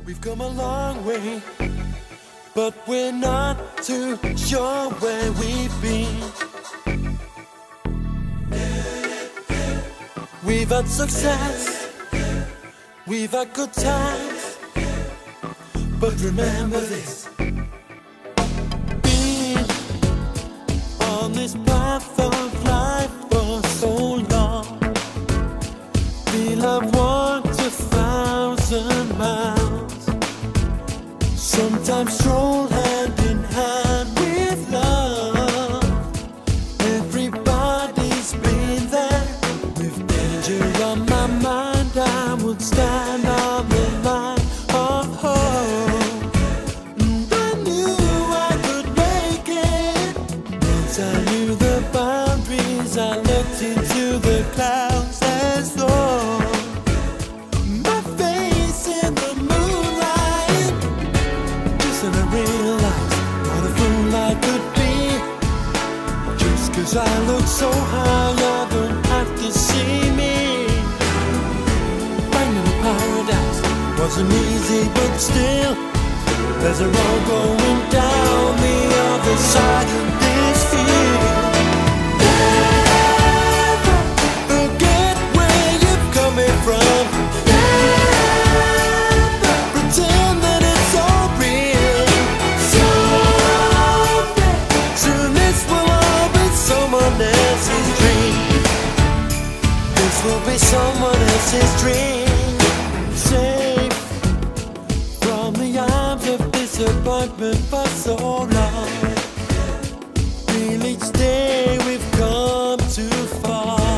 We've come a long way, but we're not too sure where we've been. We've had success, we've had good times, but remember this: being on this path of life for so long, feel I've walked 1,000 miles, sometimes stroll hand in hand with love. Everybody's been there. With danger on my mind, I would stand on the line of hope. And I knew I could make it. Once I knew the boundaries, I looked into the clouds as though my face in the moonlight. Just then I realized what a fool I could be. Just 'cause I look so high, I don't have to see me. Finding a paradise wasn't easy, but still, there's a road going down the other side of this field. Never forget where you're coming from. Never pretend that it's all real. Someday, soon this will all be someone else's dream. This will be someone else's dream. Safe from the arms of disappointment for so long. Feel each day we've come too far,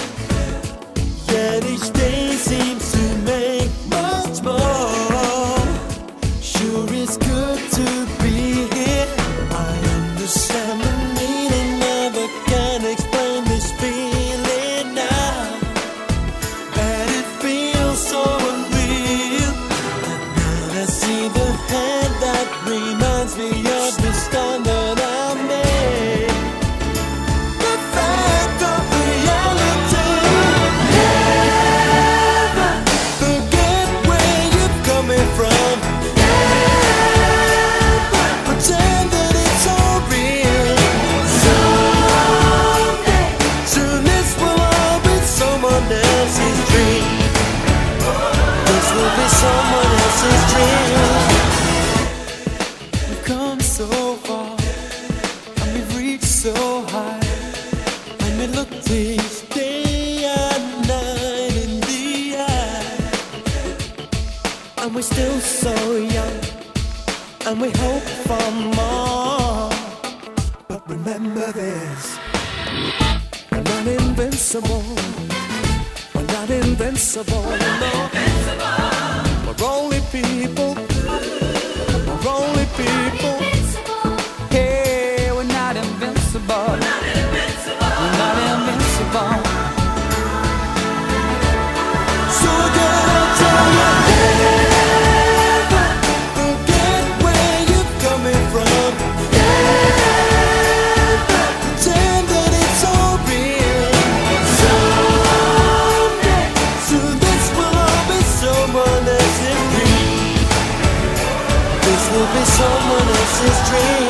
yet each day seems to make much more. Sure, it's good to be here. I understand the meaning of it, can't explain this feeling now. And it feels so unreal. And now I see the hand that reminds me of the stand that I made. The fact of reality. Never forget where you're coming from. Never pretend that it's all real. Someday, soon this will all be someone else's dream. This will be someone else's dream. We've come so far, and we've reached so high, and we look this day and night in the eye, and we're still so young, and we hope for more. But remember this: we're not invincible. We're not invincible. No. We're only people. We're only people. Hey, we're not invincible. We're not invincible. So gonna tell you, never forget where you're coming from. Never pretend that it's all real. Someday, soon this will all be someone else's dream. This will be someone else's dream.